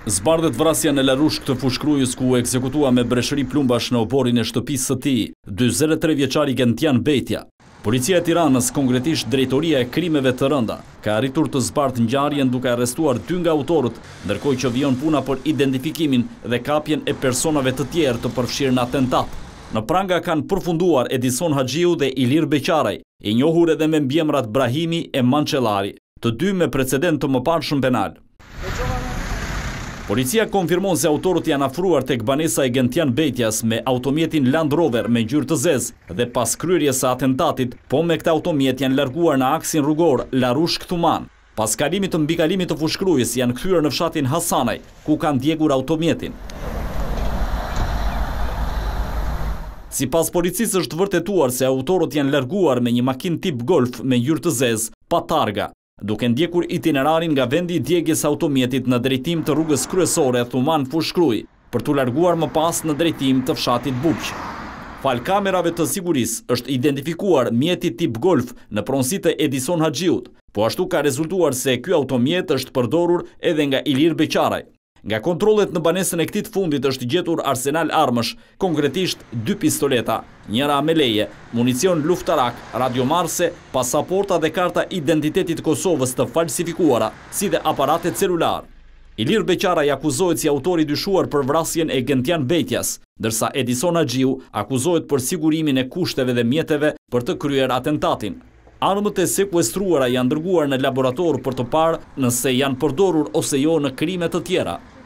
Zbardhet vrasja në Larushk të fushkrujës ku ekzekutua me breshëri plumbash në oborin e shtëpisë së tij, 43 vjeçari Gentian Betja. Policia e Tiranës, konkretisht Drejtoria e Krimeve të Rënda, ka arritur të zbardhë ngjarjen duke arrestuar 2 nga autorët, ndërkohë që vijon puna për identifikimin dhe kapjen e personave të tjerë të përfshirë në atentat. Në pranga kanë përfunduar Edison Haxhiu dhe Ilir Beqaraj, i njohur edhe me mbiemrat Brahimi e Mançellari, të dy me precedent të mëparshëm penal. Policia konfirmon se autorët janë afruar tek banesa e Gentian Betjas me automjetin Land Rover me ngjyrë të zezë dhe pas kryerjes së atentatit, po me këtë automjet janë larguar në aksin rrugor Larushk-Thuman. Pas kalimit të mbikalimit të fushkrujës janë kthyer në fshatin Hasanaj, ku kanë djegur automjetin. Sipas policisë është vërtetuar se autorët janë larguar me një makinë tip Golf me ngjyrë të zezë, pa targa, duke ndjekur itinerarin nga vendi i djegjes automjetit në drejtim të rrugës kryesore Thuman Fushkruj, për t'u larguar më pas në drejtim të fshatit Buq. Fal kamerave të sigurisë është identifikuar mjeti tip Golf në pronësitë e Edison Haxhiut, po ashtu ka rezultuar se ky automjet është përdorur edhe nga Ilir Beqaraj. Nga kontrollet në banesën e këtij të fundit është gjetur arsenal armësh, konkretisht 2 pistoleta, njëra me leje, municion luftarak, radiomarse, pasaporta dhe karta identitetit Kosovës të falsifikuara, si dhe aparate celular. Ilir Beqaraj akuzohet si autori dyshuar për vrasjen e Gentian Betjas, ndërsa Edison Haxhiu akuzohet për sigurimin e kushteve dhe mjeteve për të kryer atentatin. Armët e sekuestruara janë dërguar në laborator për të parë nëse janë përdorur ose jo në krime të tjera.